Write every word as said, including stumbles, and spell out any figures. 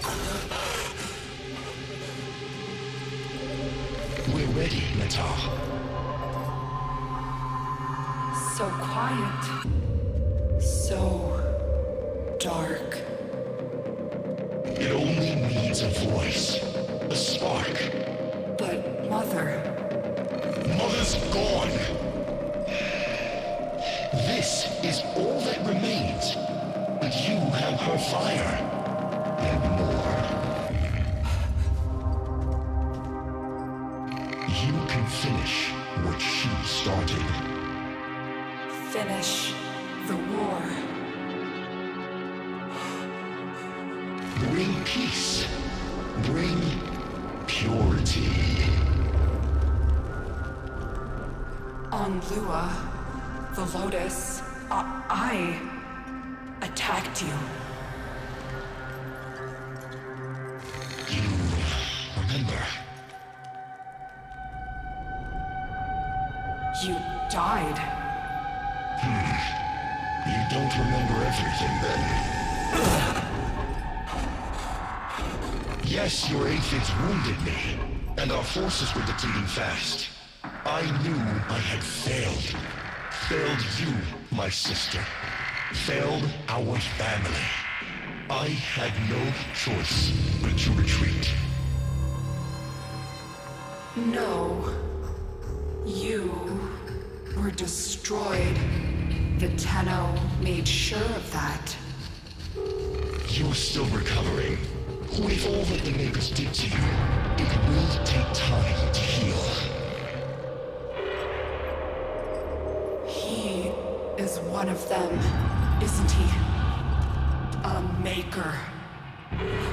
We're ready, Nata. So quiet. So dark. It only needs a voice. A spark. But Mother... Mother's gone. This is all that remains. But you have her fire. And more. You can finish what she started. Finish the war. Bring peace. Bring purity. On Lua, the Lotus, I, I attacked you. You remember? You died. Hmm. You don't remember everything then. Yes, your aphids wounded me, and our forces were depleting fast. I knew I had failed. Failed you, my sister. Failed our family. I had no choice but to retreat. No. You were destroyed. The Tenno made sure of that. You're still recovering. With all that the Makers did to you, it will take time to heal. He is one of them, isn't he? A Maker.